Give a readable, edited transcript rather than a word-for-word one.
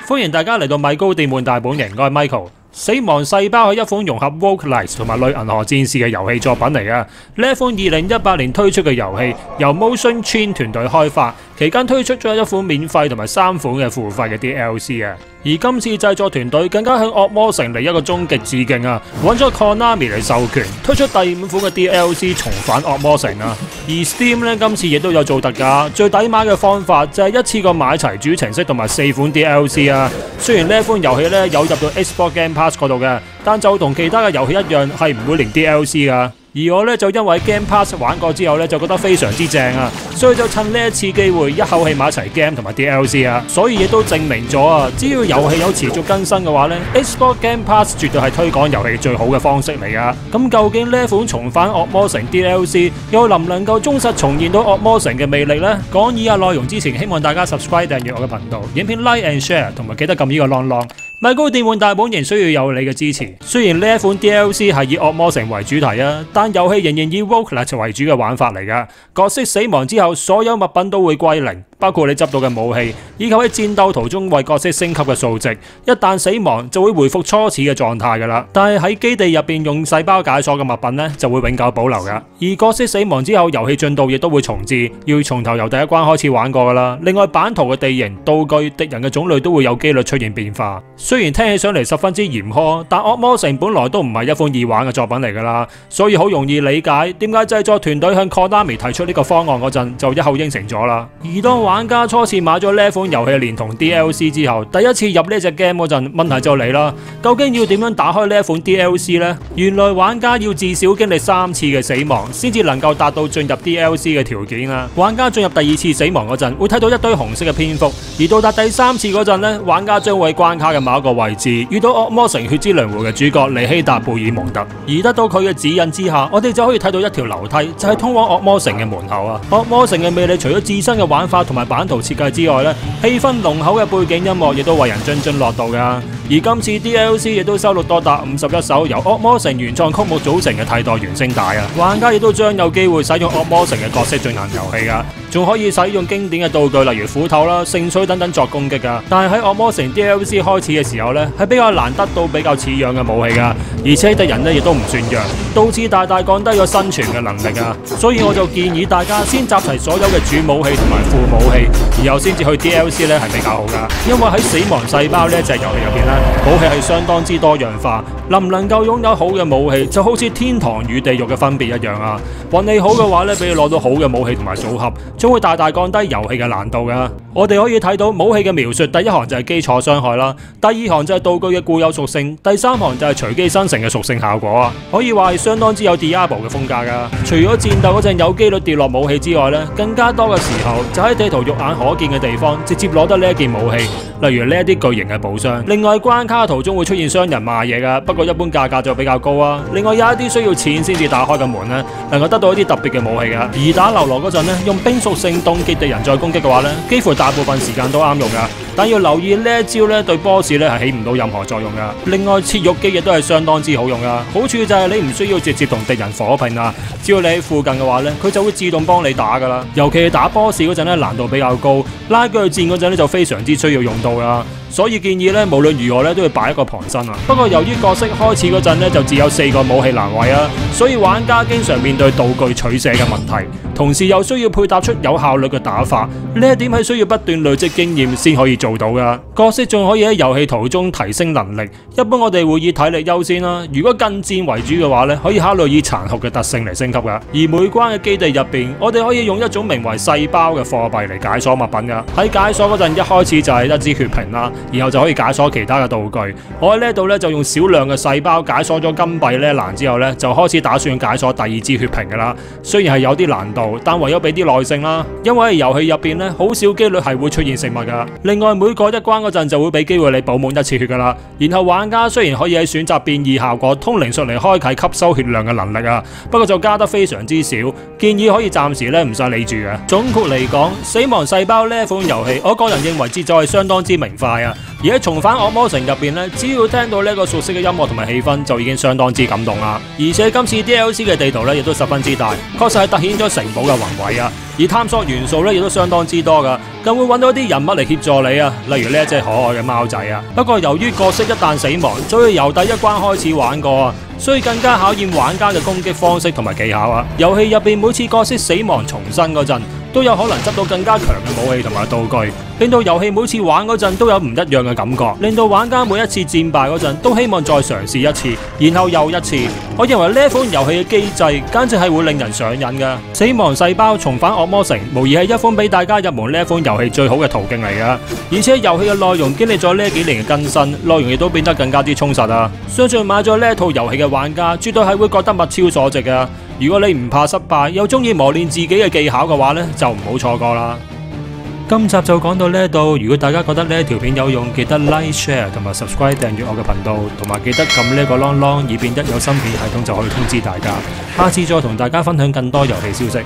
歡迎大家嚟到米高電玩大本營，我係 Michael。死亡細胞係一款融合 Roguelike 同埋類銀河戰士嘅遊戲作品嚟嘅。呢一款2018年推出嘅遊戲，由 Motion Twin 團隊開發，期間推出咗一款免費同埋3款嘅付費嘅 DLC 啊。而今次製作團隊更加向惡魔城嚟一個終極致敬啊，揾咗 Konami 嚟授權，推出第5款嘅 DLC 重返惡魔城啊。而 Steam 呢，今次亦都有做特價，最抵買嘅方法就係一次過買齊主程式同埋4款 DLC 啊。雖然呢一款遊戲呢有入到 Xbox Game Pass 嗰度嘅，但就同其他嘅遊戲一樣係唔會連 DLC 噶。而我呢，就因為 Game Pass 玩過之後呢，就覺得非常之正啊，所以就趁呢一次機會一口氣買齊 Game 同埋 DLC 啊，所以亦都證明咗啊，只要遊戲有持續更新嘅話呢， Xbox Game Pass 絕對係推廣遊戲最好嘅方式嚟噶。咁究竟呢一款重返惡魔城 DLC 又能唔能夠忠實重現到惡魔城嘅魅力呢？講以下內容之前，希望大家 subscribe 訂閱我嘅頻道，影片 like and share， 同埋記得撳呢個啷啷。米高電玩大本營需要有你嘅支持。雖然呢一款 DLC 係以惡魔城為主題啊，但遊戲仍然以 Roguelike 為主嘅玩法嚟噶。角色死亡之後，所有物品都會歸零，包括你執到嘅武器，以及喺戰鬥途中為角色升級嘅數值。一旦死亡，就會回復初始嘅狀態噶啦。但係喺基地入邊用細胞解鎖嘅物品呢，就會永久保留噶。而角色死亡之後，遊戲進度亦都會重置，要從頭由第一關開始玩過噶啦。另外，版圖嘅地形、道具、敵人嘅種類都會有機率出現變化。雖然聽起上嚟十分之嚴苛，但惡魔城本來都唔係一款易玩嘅作品嚟噶啦，所以好容易理解點解製作團隊向 Konami 提出呢個方案嗰陣就一口應承咗啦。而當玩家初次買咗呢款遊戲連同 DLC 之後，第一次入呢隻 game 嗰陣，問題就嚟啦。究竟要點樣打開呢一款 DLC 呢？原來玩家要至少經歷3次嘅死亡，先至能夠達到進入 DLC 嘅條件啊。玩家進入第2次死亡嗰陣，會睇到一堆紅色嘅蝙蝠，而到達第3次嗰陣呢，玩家將會喺關卡嘅某一個位置遇到惡魔城血之輪迴嘅主角尼希達貝爾蒙特，而得到佢嘅指引之下，我哋就可以睇到一條樓梯，就係通往惡魔城嘅門口啊。惡魔城嘅魅力除咗自身嘅玩法同埋版圖設計之外呢，氣氛濃厚嘅背景音樂亦都為人津津樂道噶。而今次 DLC 亦都收錄多達51首由惡魔城原創曲目組成嘅替代原聲帶啊！玩家亦都將有機會使用惡魔城嘅角色進行遊戲噶，仲可以使用經典嘅道具例如斧頭啦、聖水等等作攻擊噶。但係喺惡魔城 DLC 開始嘅時候呢，係比較難得到比較似樣嘅武器噶，而且敵人呢亦都唔算弱，導致大大降低咗生存嘅能力啊！所以我就建議大家先集齊所有嘅主武器同埋副武器，然後先至去 DLC 呢係比較好噶。因為喺死亡細胞呢一隻遊戲入邊呢，武器係相當之多樣化，能唔能夠擁有好嘅武器，就好似天堂與地獄嘅分別一樣啊！運氣好嘅話呢，俾你攞到好嘅武器同埋組合，將會大大降低遊戲嘅難度噶。我哋可以睇到武器嘅描述，第一行就係基礎傷害啦，第2行就係道具嘅固有屬性，第3行就係隨機生成嘅屬性效果啊！可以話係相當之有 Diablo 嘅風格噶。除咗戰鬥嗰陣有機率跌落武器之外呢，更加多嘅時候就喺地圖肉眼可見嘅地方直接攞得呢一件武器，例如呢一啲巨型嘅寶箱。另外關卡途中會出現商人賣嘢噶，不過一般價格就比較高啊。另外有一啲需要錢先至打開嘅門呢，能夠得到一啲特別嘅武器噶。而打流羅嗰陣呢，用冰屬性凍結敵人再攻擊嘅話呢，幾乎大部分時間都啱用噶。但要留意呢一招呢，對 boss 呢係起唔到任何作用噶。另外切肉機亦都係相當之好用噶，好處就係你唔需要直接同敵人火拼啊，只要你喺附近嘅話呢，佢就會自動幫你打噶啦。尤其係打 boss 嗰陣呢，難度比較高，拉鋸戰嗰陣呢就非常之需要用到噶。所以建議咧，無論如何咧都要擺一個旁身啊。不過由於角色開始嗰陣咧就只有4個武器欄位啊，所以玩家經常面對道具取捨嘅問題，同時又需要配搭出有效率嘅打法。呢一點係需要不斷累積經驗先可以做到噶。角色仲可以喺遊戲途中提升能力，一般我哋會以體力優先啦。如果近戰為主嘅話咧，可以考慮以殘酷嘅特性嚟升級噶。而每關嘅基地入邊，我哋可以用一種名為細胞嘅貨幣嚟解鎖物品噶。喺解鎖嗰陣，一開始就係一支血瓶啦。然後就可以解鎖其他嘅道具。我喺呢度咧就用少量嘅細胞解鎖咗金幣呢一欄之後咧，就開始打算解鎖第2支血瓶噶啦。雖然係有啲難度，但唯有俾啲耐性啦。因為喺遊戲入邊咧，好少機率係會出現食物噶。另外每過一關嗰陣就會俾機會你補滿1次血噶啦。然後玩家雖然可以喺選擇變異效果通靈術嚟開啟吸收血量嘅能力啊，不過就加得非常之少，建議可以暫時咧唔使理住嘅。總括嚟講，死亡細胞呢一款遊戲，我個人認為節奏係相當之明快啊。 而喺重返惡魔城入邊咧，只要聽到呢個熟悉嘅音樂同埋氣氛，就已經相當之感動啦。而且今次 DLC 嘅地圖咧，亦都十分之大，確實係凸顯咗城堡嘅宏偉啊。而探索元素咧，亦都相當之多噶，更會揾到啲人物嚟協助你啊，例如呢一隻可愛嘅貓仔啊。不過由於角色一旦死亡，就要由第一關開始玩過啊，所以更加考驗玩家嘅攻擊方式同埋技巧啊。遊戲入邊每次角色死亡重生嗰陣，都有可能執到更加強嘅武器同埋道具，令到遊戲每次玩嗰陣都有唔一樣嘅感覺，令到玩家每一次戰敗嗰陣都希望再嘗試一次，然後又一次。我認為呢一款遊戲嘅機制簡直係會令人上癮㗎。死亡細胞重返惡魔城，無疑係一款俾大家入門呢一款遊戲最好嘅途徑嚟㗎。而且遊戲嘅內容經歷咗呢幾年嘅更新，內容亦都變得更加之充實啊！相信買咗呢一套遊戲嘅玩家，絕對係會覺得物超所值㗎。如果你唔怕失敗，又中意磨練自己嘅技巧嘅話呢，就唔好錯過啦。今集就講到呢度，如果大家覺得呢一條片有用，記得 like、share 同埋 subscribe 訂閱我嘅頻道，同埋記得撳呢個啷啷，以便一有新片系統就可以通知大家。下次再同大家分享更多遊戲消息。